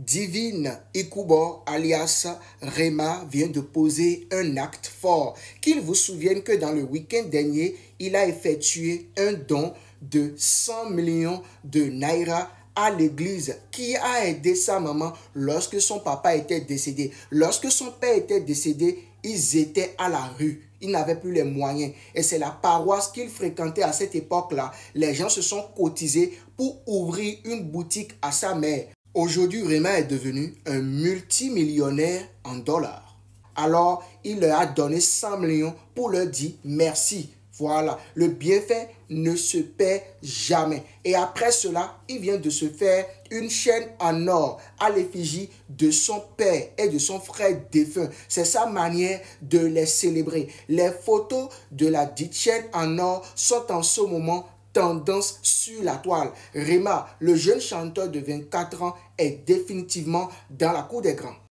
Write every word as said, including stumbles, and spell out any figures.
Divine Ikubo alias Rema vient de poser un acte fort. Qu'il vous souvienne que dans le week-end dernier, il a effectué un don de cent millions de naira à l'église qui a aidé sa maman lorsque son papa était décédé. Lorsque son père était décédé, ils étaient à la rue. Ils n'avaient plus les moyens. Et c'est la paroisse qu'ils fréquentaient à cette époque-là. Les gens se sont cotisés pour ouvrir une boutique à sa mère. Aujourd'hui, Rema est devenu un multimillionnaire en dollars. Alors, il leur a donné cent millions pour leur dire merci. Voilà, le bienfait ne se perd jamais. Et après cela, il vient de se faire une chaîne en or à l'effigie de son père et de son frère défunt. C'est sa manière de les célébrer. Les photos de la dite chaîne en or sont en ce moment tendance sur la toile. Rema, le jeune chanteur de vingt-quatre ans, est définitivement dans la cour des grands.